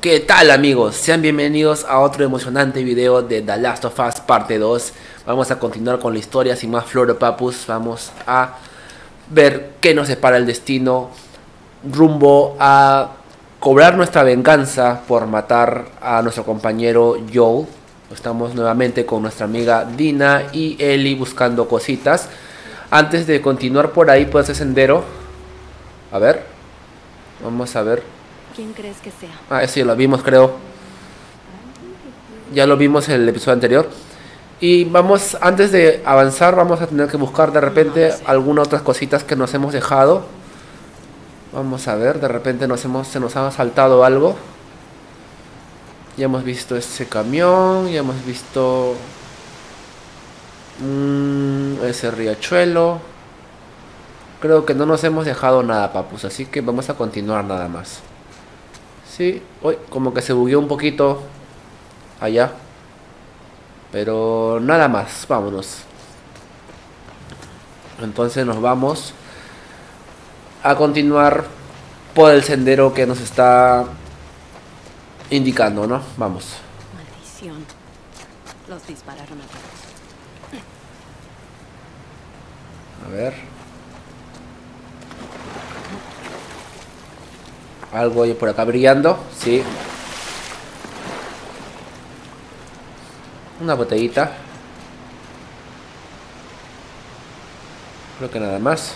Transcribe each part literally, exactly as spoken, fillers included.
¿Qué tal, amigos? Sean bienvenidos a otro emocionante video de The Last of Us parte dos. Vamos a continuar con la historia sin más floro papus. Vamos a ver qué nos separa el destino rumbo a cobrar nuestra venganza por matar a nuestro compañero Joel. Estamos nuevamente con nuestra amiga Dina y Ellie buscando cositas. Antes de continuar por ahí por ese sendero, a ver, vamos a ver. ¿Quién crees que sea? Ah, sí, lo vimos, creo. Ya lo vimos en el episodio anterior. Y vamos, antes de avanzar, vamos a tener que buscar de repente No sé. algunas otras cositas que nos hemos dejado. Vamos a ver, de repente nos hemos, se nos ha saltado algo. Ya hemos visto ese camión, ya hemos visto mmm, ese riachuelo. Creo que no nos hemos dejado nada, papus, así que vamos a continuar nada más. Sí, uy, como que se bugueó un poquito allá. Pero nada más, vámonos. Entonces nos vamos a continuar por el sendero que nos está indicando, ¿no? Vamos. Maldición. Los dispararon a todos. A ver. Algo hay por acá brillando, sí. Una botellita. Creo que nada más.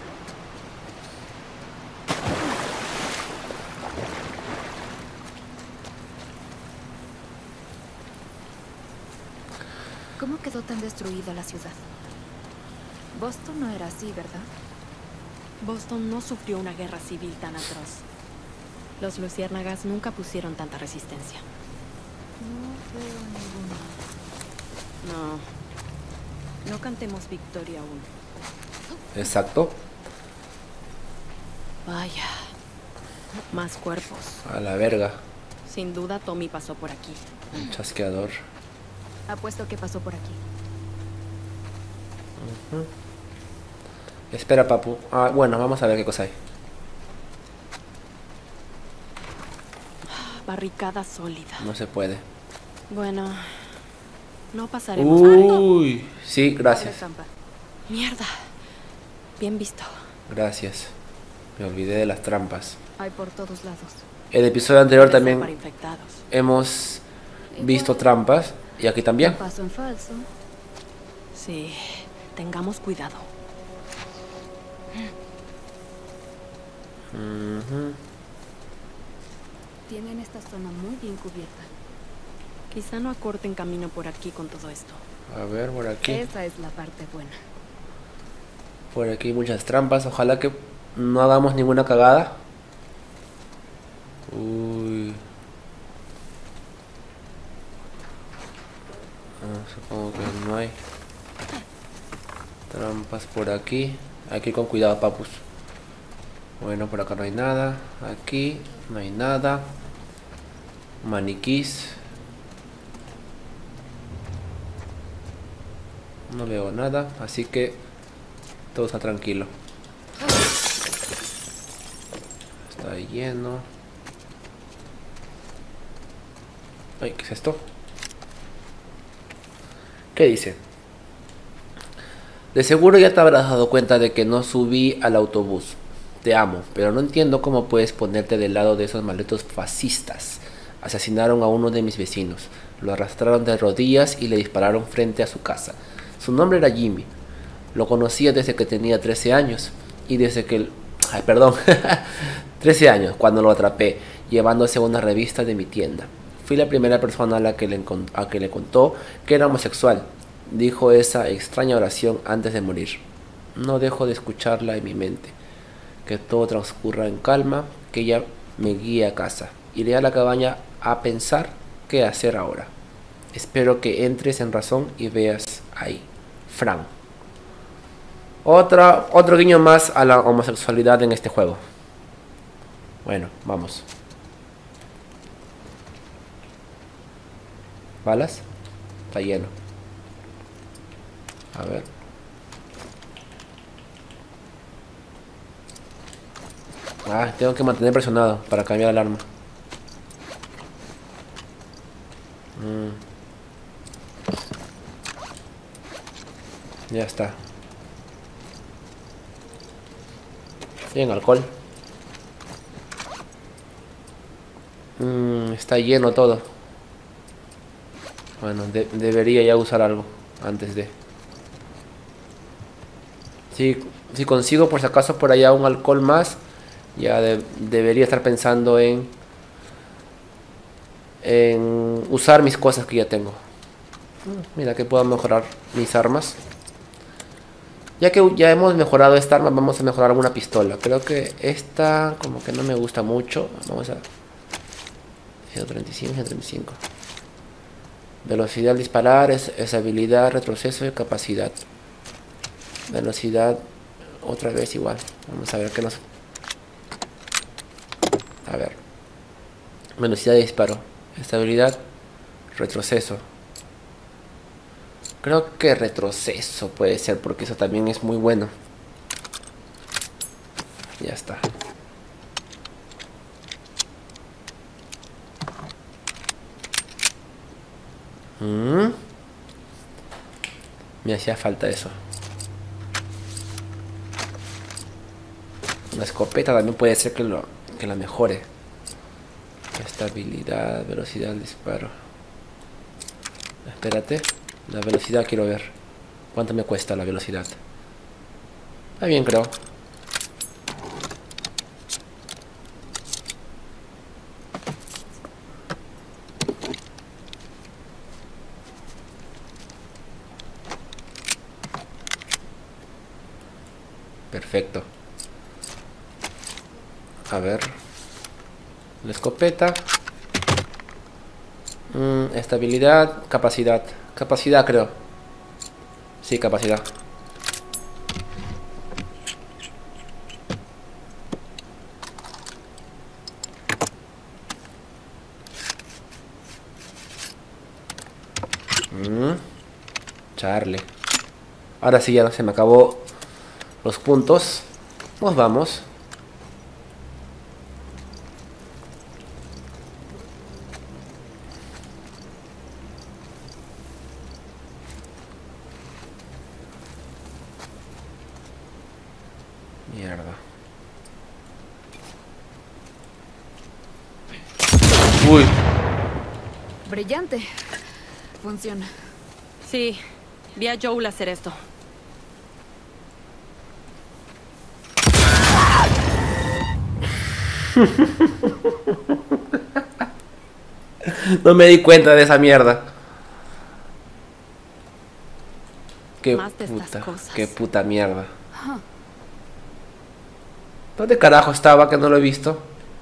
¿Cómo quedó tan destruida la ciudad? Boston no era así, ¿verdad? Boston no sufrió una guerra civil tan atroz. Los luciérnagas nunca pusieron tanta resistencia. No veo ninguno. No. No cantemos victoria aún. Exacto. Vaya. Más cuerpos. A la verga. Sin duda Tommy pasó por aquí. Un chasqueador. Apuesto que pasó por aquí. Uh-huh. Espera, papu. Ah, bueno, vamos a ver qué cosa hay. Barricada sólida. No se puede. Bueno, no pasaremos. Uy, sí, gracias. Mierda. Bien visto. Gracias. Me olvidé de las trampas. Hay por todos lados. El episodio anterior Puede ser también para infectados. hemos visto trampas. Y aquí también. Paso en falso. Sí, tengamos cuidado. Uh-huh. Tienen esta zona muy bien cubierta. Quizá no acorten camino por aquí con todo esto. A ver, por aquí. Esa es la parte buena. Por aquí hay muchas trampas. Ojalá que no hagamos ninguna cagada. Uy. Ah, supongo que no hay trampas por aquí. Hay que ir con cuidado, papus. Bueno, por acá no hay nada. Aquí no hay nada. Maniquís. No veo nada, así que todo está tranquilo. Está lleno. Ay, ¿qué es esto? ¿Qué dice? De seguro ya te habrás dado cuenta de que no subí al autobús. Te amo, pero no entiendo cómo puedes ponerte del lado de esos malditos fascistas. Asesinaron a uno de mis vecinos, lo arrastraron de rodillas y le dispararon frente a su casa. Su nombre era Jimmy. Lo conocía desde que tenía trece años y desde que... Ay, perdón. trece años cuando lo atrapé, llevándose una revista de mi tienda. Fui la primera persona a la que le, a que le contó que era homosexual. Dijo esa extraña oración antes de morir. No dejo de escucharla en mi mente. Que todo transcurra en calma, que ella me guíe a casa. Iré a la cabaña a pensar qué hacer ahora. Espero que entres en razón y veas ahí. Fran. Otra, otro guiño más a la homosexualidad en este juego. Bueno, vamos. ¿Balas? Está lleno. A ver. Ah, tengo que mantener presionado para cambiar el arma. Mm. Ya está. Bien, alcohol. Mm, está lleno todo. Bueno, de debería ya usar algo antes de... Si, si consigo por si acaso por allá un alcohol más, ya de debería estar pensando en... En usar mis cosas que ya tengo. Mm, mira que puedo mejorar mis armas. Ya que ya hemos mejorado esta arma, vamos a mejorar alguna pistola. Creo que esta como que no me gusta mucho. Vamos a... ciento treinta y cinco, ciento treinta y cinco. Velocidad al disparar, es, es habilidad, retroceso y capacidad. Velocidad, otra vez igual. Vamos a ver qué nos... A ver. Velocidad de disparo. Estabilidad, retroceso. Creo que retroceso puede ser, porque eso también es muy bueno. Ya está. Mm. Me hacía falta eso. La escopeta también puede ser que, lo, que la mejore. Estabilidad, velocidad del disparo. Espérate. La velocidad quiero ver. ¿Cuánto me cuesta la velocidad? Está bien, creo. Perfecto. A ver. La escopeta. Mm, estabilidad, capacidad. Capacidad, creo. Sí, capacidad. Mm, Charle. Ahora sí, ya se me acabó los puntos. Nos vamos. Mierda. Uy. Brillante. Funciona. Sí, vi a Joel hacer esto. No me di cuenta de esa mierda. Qué Más de estas puta, cosas. qué puta mierda. ¿Dónde carajo estaba que no lo he visto?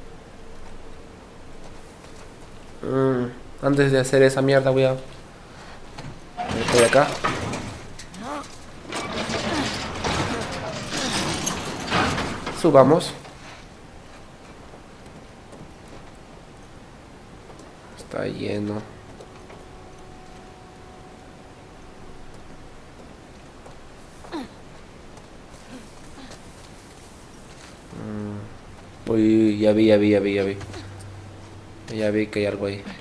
Mm, antes de hacer esa mierda voy a... Estoy acá. Subamos. Está lleno. Mm. Uy, ya vi, ya vi, ya vi, ya vi. Ya vi que hay algo ahí.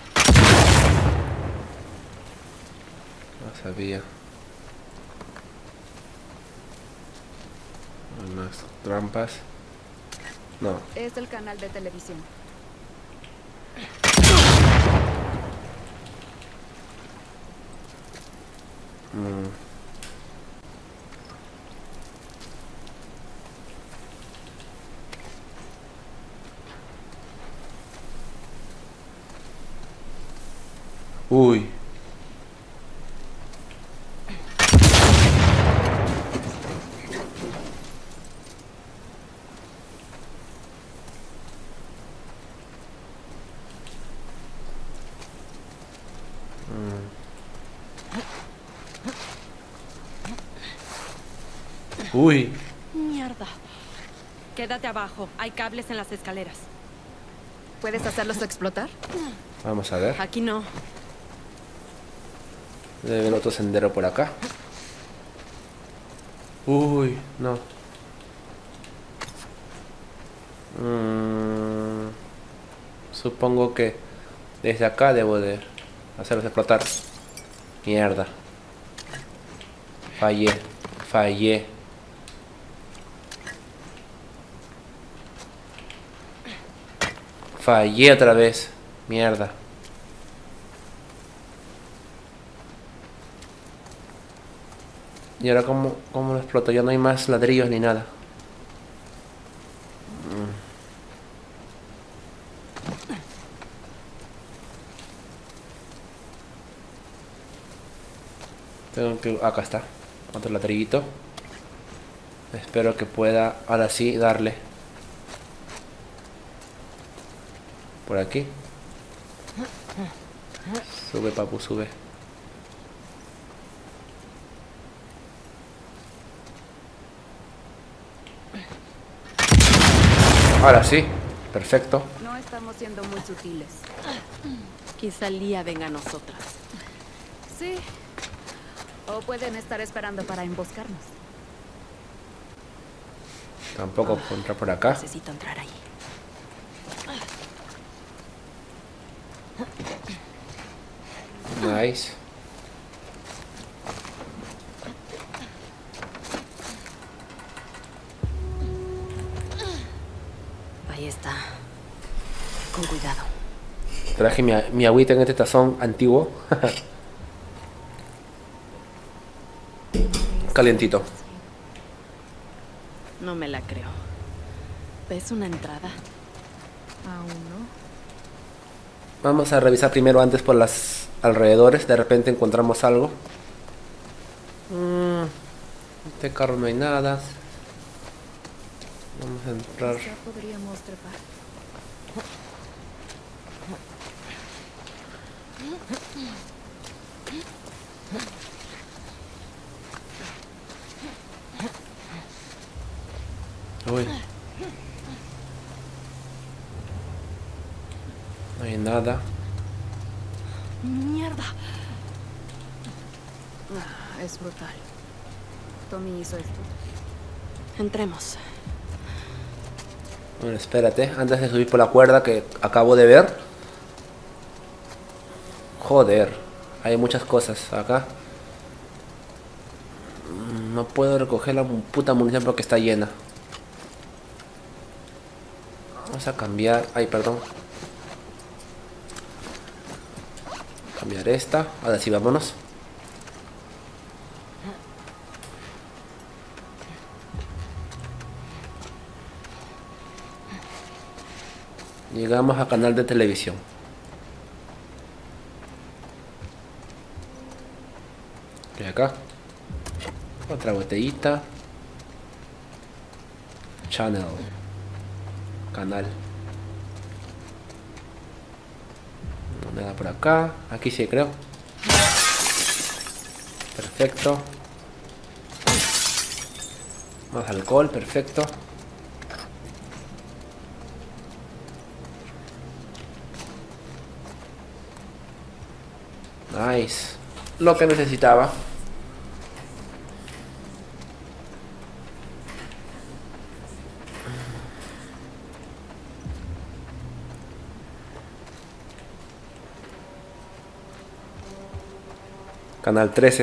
No sabía. Unas trampas. No. Es el canal de televisión. Mm. Uy. Uy. Mierda. Quédate abajo. Hay cables en las escaleras. ¿Puedes hacerlos explotar? Vamos a ver. Aquí no. Debe haber otro sendero por acá. Uy, no. Mm, supongo que desde acá debo de Hacerlos explotar. Mierda. Fallé. Fallé. Fallé otra vez. Mierda. Y ahora cómo, cómo lo exploto. Ya no hay más ladrillos ni nada. Tengo que... Acá está. Otro ladrillito. Espero que pueda ahora sí darle. Por aquí. Sube, papu, sube. Ahora sí. Perfecto. No estamos siendo muy sutiles. Quizá el día venga a nosotras. Sí. O pueden estar esperando para emboscarnos. Tampoco puedo entrar por acá. Necesito entrar ahí. Nice. Ahí está. Con cuidado. Traje mi, mi agüita en este tazón antiguo. Calientito. No me la creo. ¿Ves una entrada? Aún no. Vamos a revisar primero antes por las alrededores. De repente encontramos algo. Mm, este carro no hay nada. Vamos a entrar. Ya podríamos trepar. Uy. No hay nada. ¡Mierda! Ah, es brutal. Tommy hizo esto. Entremos. Bueno, espérate. Antes de subir por la cuerda que acabo de ver. Joder. Hay muchas cosas acá. No puedo recoger la puta munición porque está llena. Vamos a cambiar. Ay, perdón. Cambiar esta. Ahora sí, vámonos. Llegamos a canal de televisión. Y acá. Otra botellita. Channel. Canal. Nada por acá. Aquí sí creo. Perfecto. Más alcohol, perfecto. Nice. Lo que necesitaba. Canal trece.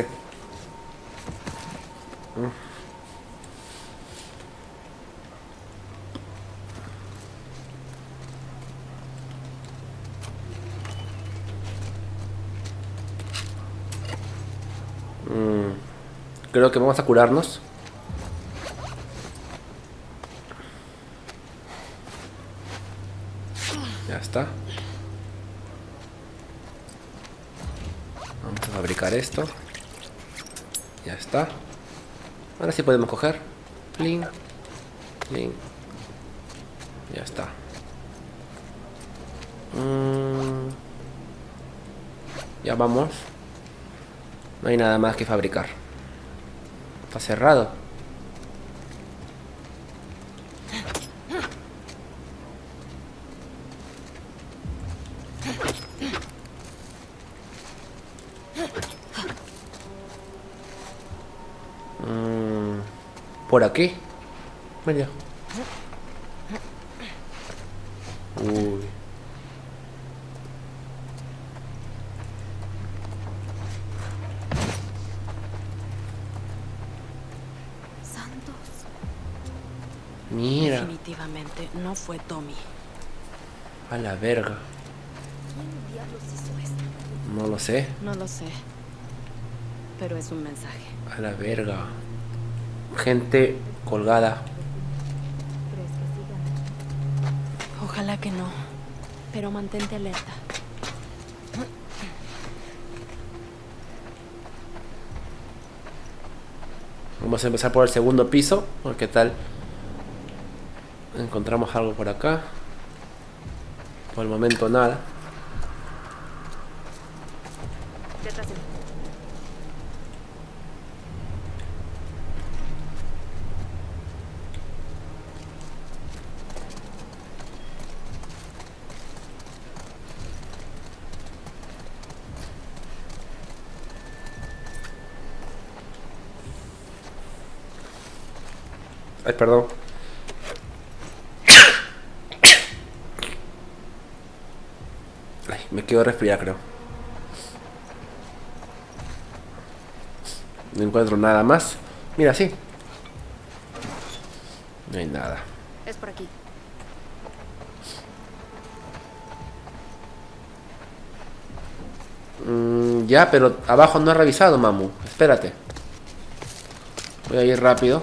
Mm, creo que vamos a curarnos. Ya está. Vamos a fabricar esto. Ya está. Ahora sí podemos coger. Plin. Plin. Ya está. Mm. Ya vamos. No hay nada más que fabricar. Está cerrado. Mm. Por aquí. Mira. Uy. Mira. Definitivamente no fue Tommy. A la verga. ¿Quién diablos hizo esto? No lo sé. No lo sé. Pero es un mensaje. A la verga. Gente colgada. ¿Crees que sigan? Ojalá que no. Pero mantente alerta. Vamos a empezar por el segundo piso. A ver qué tal. Encontramos algo por acá. Por el momento nada. Detrás de mí. Ay, perdón. Ay, me quedo resfriado, creo. No encuentro nada más. Mira, sí. No hay nada. Es por aquí. Mm, ya, pero abajo no he revisado, mamu. Espérate. Voy a ir rápido.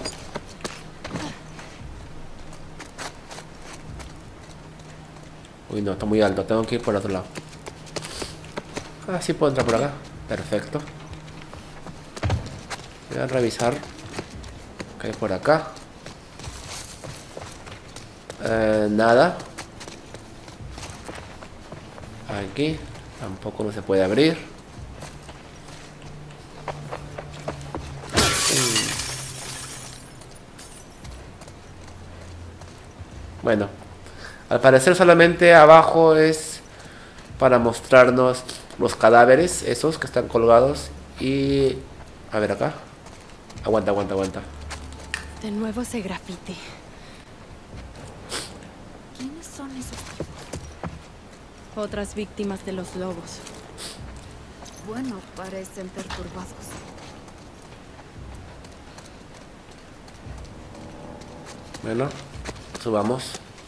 Uy, no, está muy alto. Tengo que ir por otro lado. Ah, sí puedo entrar por acá. Perfecto. Voy a revisar qué hay por acá. Eh, nada. Aquí tampoco no se puede abrir. Mm. Bueno, al parecer solamente abajo es para mostrarnos los cadáveres, esos que están colgados. Y... a ver acá. Aguanta, aguanta, aguanta. De nuevo ese grafiti. ¿Quiénes son esos tipos? Otras víctimas de los lobos. Bueno, parecen perturbados. Bueno, subamos.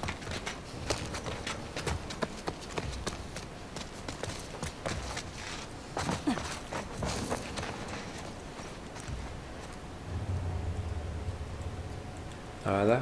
Nada.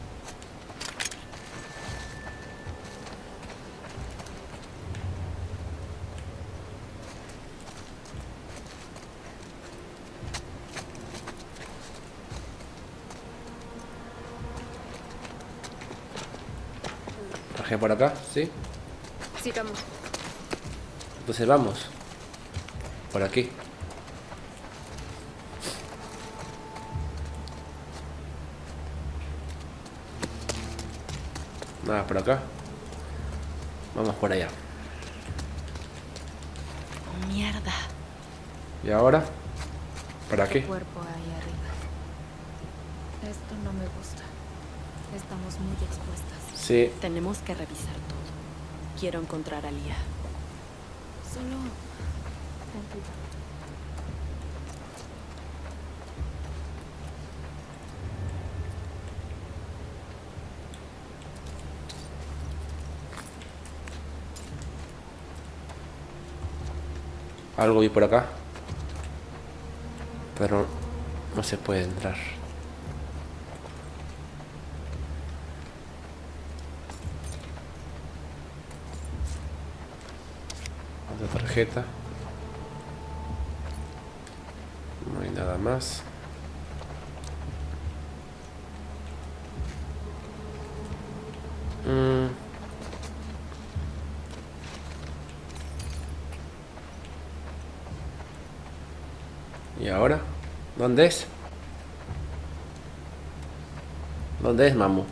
Traje por acá, ¿sí? Sigamos. Entonces vamos. Por aquí. Nada, por acá. Vamos por allá. Oh, mierda. ¿Y ahora? ¿Para Ese qué? cuerpo ahí arriba. Esto no me gusta. Estamos muy expuestas. Sí. Tenemos que revisar todo. Quiero encontrar a Lía. Solo... tranquila. Algo vi por acá. Pero no se puede entrar. Otra tarjeta. No hay nada más. Mm. ¿Y ahora? ¿Dónde es? ¿Dónde es, mamu?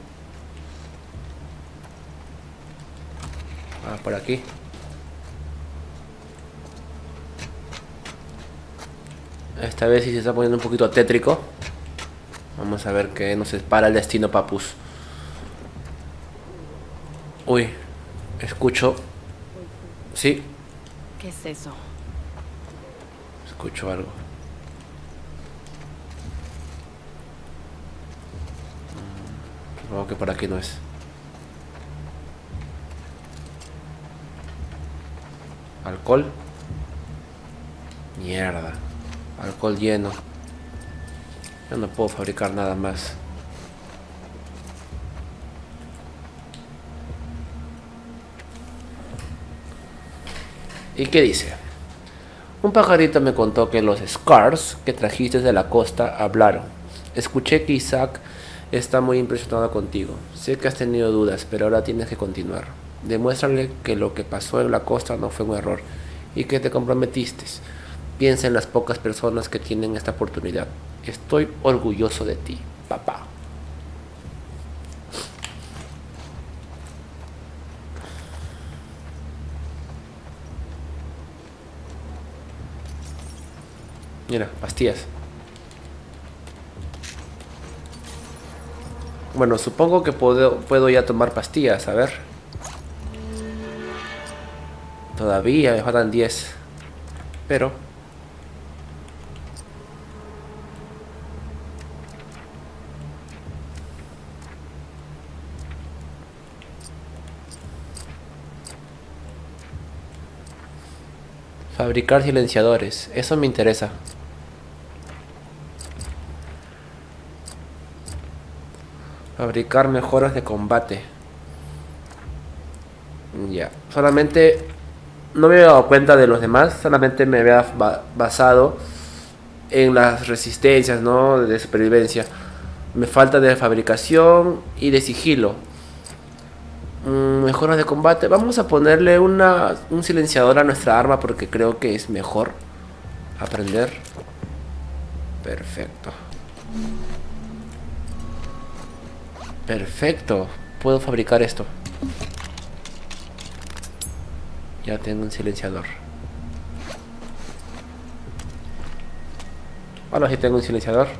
Ah, por aquí. Esta vez sí se está poniendo un poquito tétrico. Vamos a ver qué nos espera el destino, papus. Uy, escucho. Sí, ¿Qué es eso? escucho algo. Supongo que por aquí no es. Alcohol. Mierda. Alcohol lleno. Yo no puedo fabricar nada más. ¿Y qué dice? Un pajarito me contó que los Scars que trajiste de la costa hablaron. Escuché que Isaac está muy impresionado contigo. Sé que has tenido dudas, pero ahora tienes que continuar. Demuéstrale que lo que pasó en la costa no fue un error y que te comprometiste. Piensa en las pocas personas que tienen esta oportunidad. Estoy orgulloso de ti, papá. Mira, pastillas. Bueno, supongo que puedo, puedo ya tomar pastillas, a ver. Todavía me faltan diez. Pero... fabricar silenciadores. Eso me interesa. Fabricar mejoras de combate. Ya. Solamente... no me había dado cuenta de los demás. Solamente me había ba basado en las resistencias, ¿no? De supervivencia. Me falta de fabricación y de sigilo. Mm, mejoras de combate. Vamos a ponerle una, un silenciador a nuestra arma porque creo que es mejor aprender. Perfecto. Perfecto. Puedo fabricar esto. Ya tengo un silenciador. Ahora sí tengo un silenciador.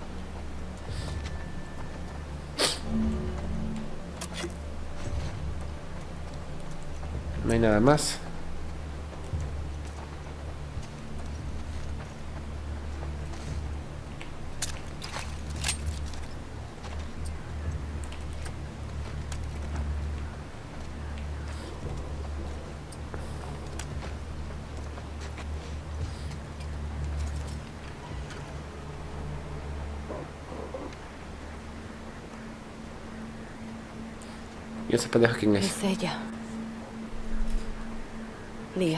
No hay nada más. ¿Y esa pendeja quién es? Es ella. Lia.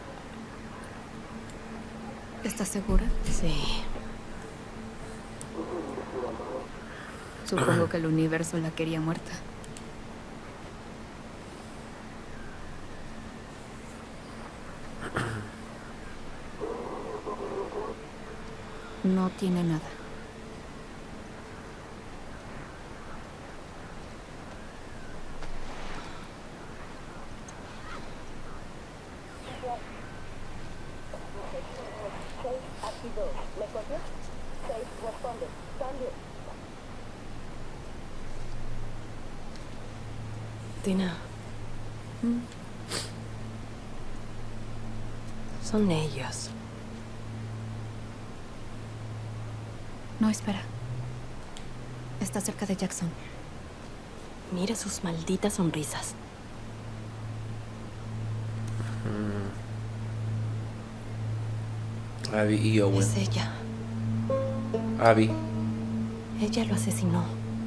¿Estás segura? Sí. Supongo que el universo la quería muerta. No tiene nada. Tina. ¿Mm? Son ellos. No, espera. Está cerca de Jackson. Mira sus malditas sonrisas. Mm. Abby y Owen. Es ella. Abby. Ella lo asesinó.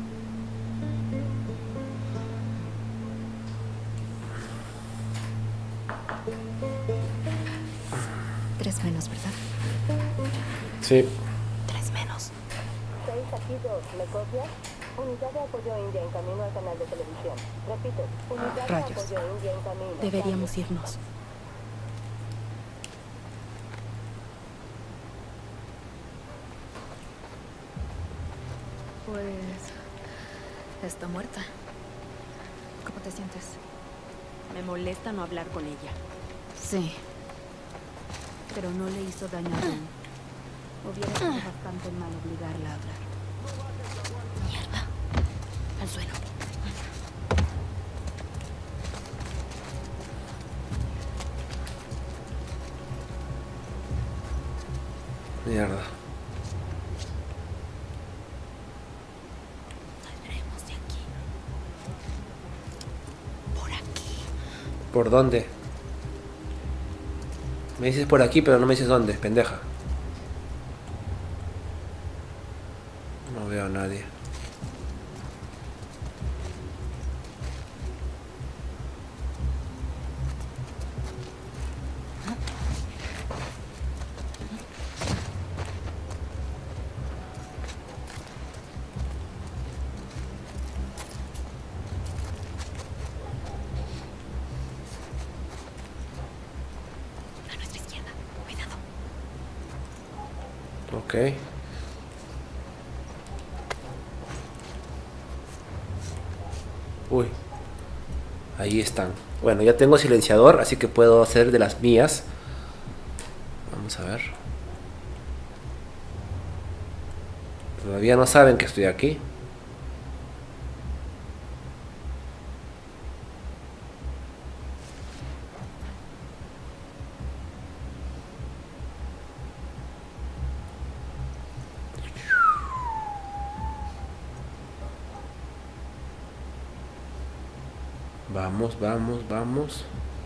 Tres menos, ¿verdad? Sí. Tres menos. seis aquí dos, ¿me copias? Unidad de apoyo India en camino al canal de televisión. Repito, unidad de Rayos. apoyo India en camino. Deberíamos irnos. Pues... está muerta. ¿Cómo te sientes? Me molesta no hablar con ella. Sí. Pero no le hizo daño a Ben. Hubiera sido bastante mal obligarla a hablar. Mierda. Al suelo. Mierda. Saldremos de aquí. ¿Por dónde? Me dices por aquí, pero no me dices dónde, pendeja. No veo a nadie. Ok. Uy. Ahí están. Bueno, ya tengo silenciador, así que puedo hacer de las mías. Vamos a ver. Todavía no saben que estoy aquí. Vamos, vamos, vamos.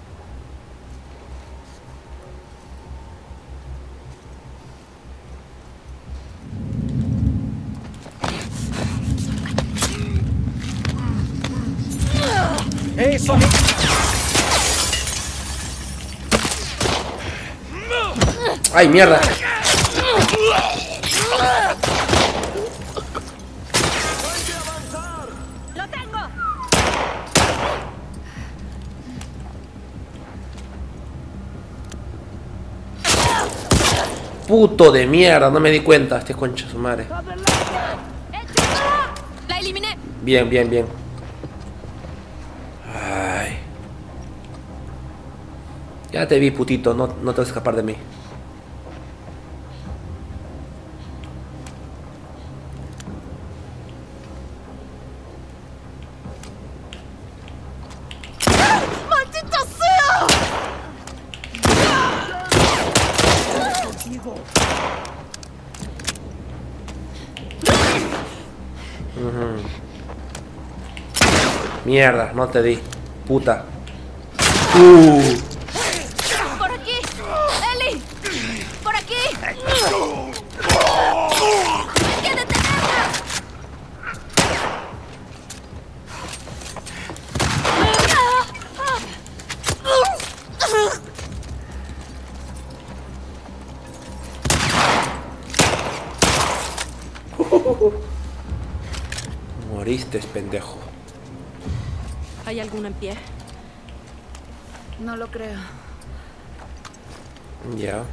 ¡Eso! ¡Ay, mierda! ¡Lo tengo! Puto de mierda, no me di cuenta. Este concha su madre. ¡La eliminé! Bien, bien, bien. Ay. Ya te vi, putito. No, no te vas a escapar de mí. ¡Maldita sea! Uh-huh. Mierda, no te di. Puta. Uh. ¡Por aquí! ¡Eli! ¡Por aquí! ¡Hay que detenerla! Moriste, pendejo. ¿Hay alguno en pie? No lo creo. Ya.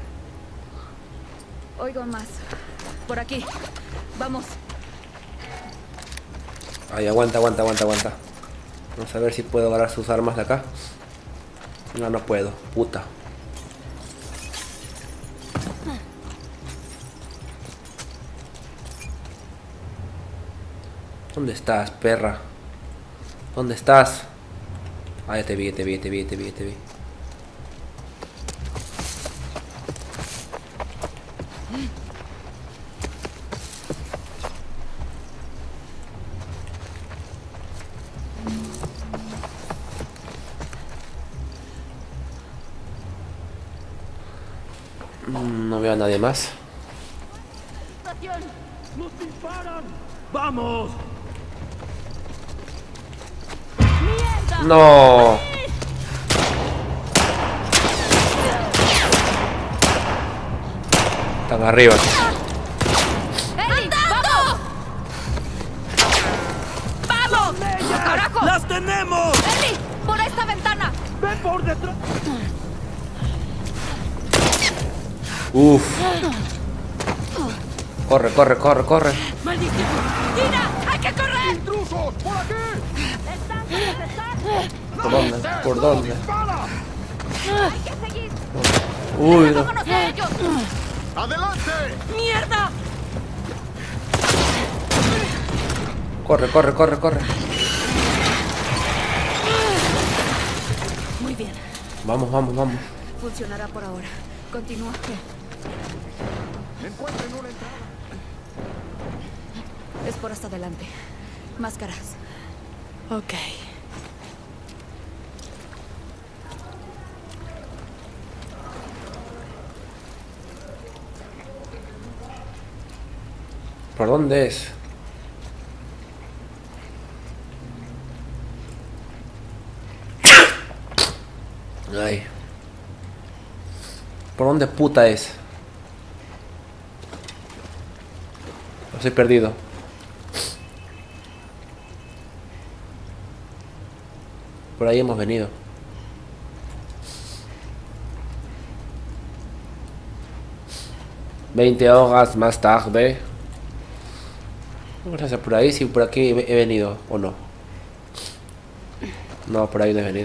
Oigo más. Por aquí. Vamos. Ay, aguanta, aguanta, aguanta, aguanta. Vamos a ver si puedo agarrar sus armas de acá. No, no puedo. Puta. ¿Dónde estás, perra? ¿Dónde estás? Ah, ya te vi, te vi, te vi, te vi, te vi. Mm, No veo a nadie más. ¡Nos disparan! ¡Vamos! No. Están arriba. ¡Eli! ¡Vamos! ¡Vamos! ¡Carajo! ¡Las tenemos! ¡Eli! ¡Por esta ventana! ¡Ven por detrás! Uf. Corre, corre, corre, corre. ¡Maldición! ¡Tina! ¡Hay que correr! ¡Intrusos! ¡Por aquí! ¡Están! ¡Están! ¿Por dónde? ¿Por dónde? ¡Dispara! ¡Hay que seguir! Uy, no. ¡Vámonos a ellos! ¡Adelante! ¡Mierda! Corre, corre, corre, corre. Muy bien. Vamos, vamos, vamos. Funcionará por ahora. Continúa. Encuentren una entrada. Es por hasta adelante. Máscaras. Ok. ¿Por dónde es? Ay. ¿Por dónde puta es? Estoy perdido. Por ahí hemos venido. Veinte horas más tarde. Vamos a hacer por ahí, si por aquí he venido o no. No, por ahí no he venido.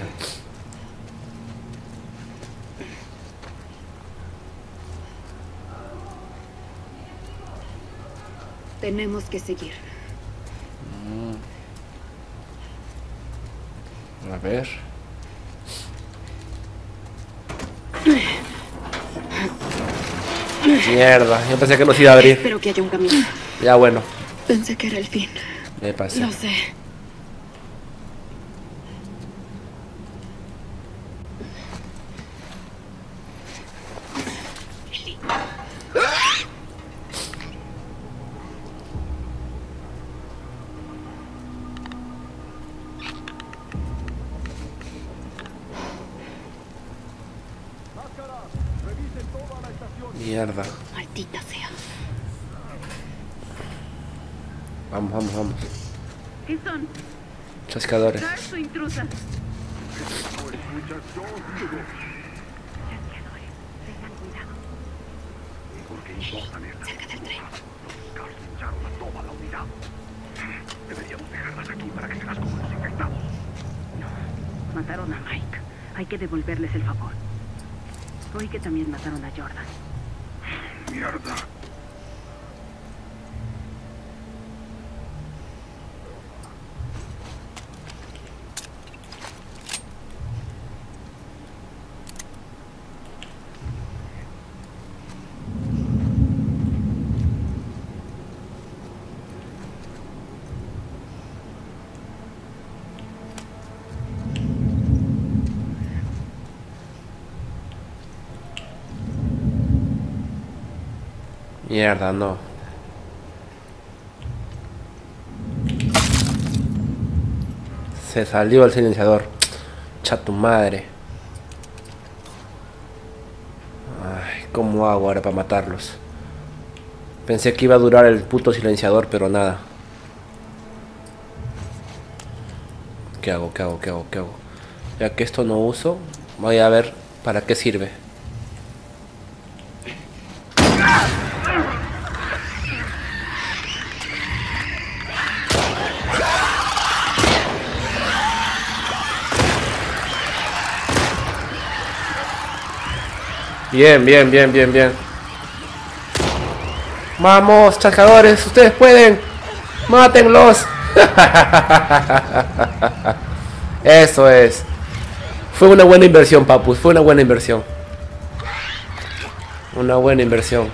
Tenemos que seguir. Mm. A ver. Mierda, yo pensé que nos iba a abrir. Espero que haya un camino. Ya bueno. Pensé que era el fin. Me pasé. Lo sé. Mierda. Maldita sea. Vamos, vamos, vamos. ¿Qué son? Chascadores. Garzo intrusa. No escuchas, yo digo. Chasqueadores. Tengan cuidado. ¿Por qué importan estas Cerca del tren. Los Cars lucharon a toda la unidad. Deberíamos dejarlas aquí para que se las coman los infectados. No. Mataron a Mike. Hay que devolverles el favor. Oí que también mataron a Jordan. Mierda. Mierda, no. Se salió el silenciador. Cha tu madre. Ay, ¿cómo hago ahora para matarlos? Pensé que iba a durar el puto silenciador, pero nada. ¿Qué hago? ¿Qué hago? ¿Qué hago? ¿Qué hago? Ya que esto no uso, voy a ver para qué sirve. Bien, bien, bien, bien, bien. Vamos, chascadores, ustedes pueden. Mátenlos. Eso es. Fue una buena inversión, papus. Fue una buena inversión. Una buena inversión.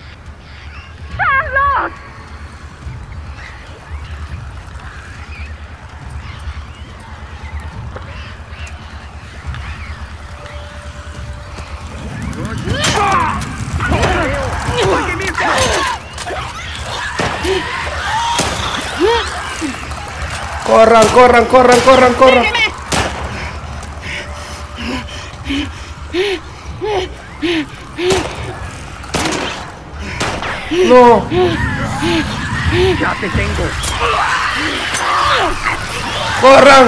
Corran, corran, corran, corran, corran. No. Ya te tengo. Corran.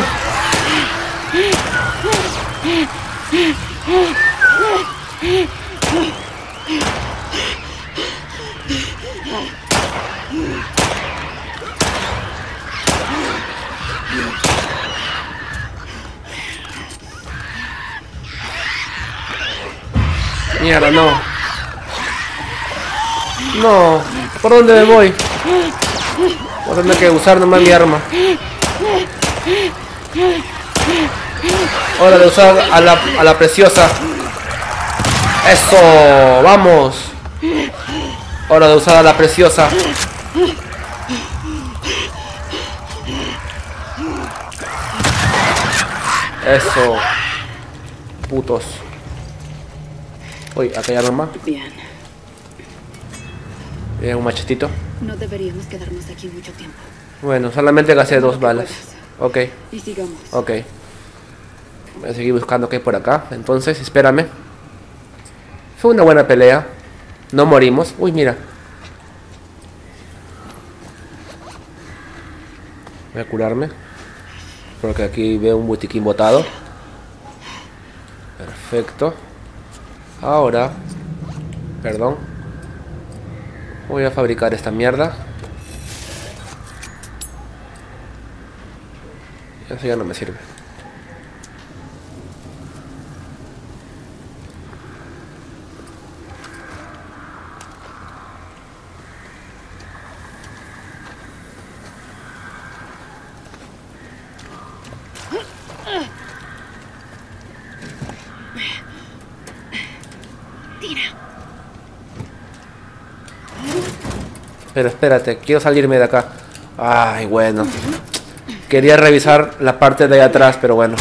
Mierda, no. No. ¿Por dónde me voy? Voy a tener que usar nomás mi arma. Hora de usar a la, a la preciosa. Eso. Vamos. Hora de usar a la preciosa. Eso. Putos. Uy, acá hay arma. Bien. Bien, un machetito. No deberíamos quedarnos aquí mucho tiempo. Bueno, solamente gasté dos balas. Ok, Y sigamos. ok. Voy a seguir buscando qué hay por acá. Entonces, espérame. Fue una buena pelea. No morimos. Uy, mira. Voy a curarme. Porque aquí veo un botiquín botado. Perfecto. Ahora, perdón, voy a fabricar esta mierda. Eso ya no me sirve. Pero espérate, quiero salirme de acá. Ay, bueno. Quería revisar la parte de ahí atrás, pero bueno.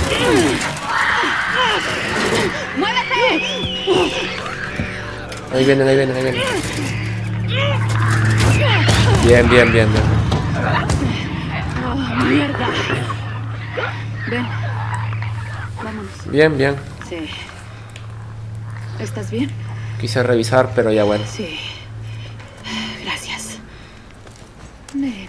Ahí vienen, ahí vienen, ahí vienen. Bien, bien, bien, bien. Oh, mierda. Ven. Vámonos. Bien, bien. Sí. ¿Estás bien? Quise revisar, pero ya bueno. Sí. Gracias. Ven.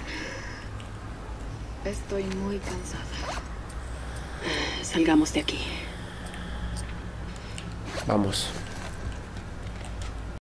Estoy muy cansada. Salgamos de aquí. Vamos.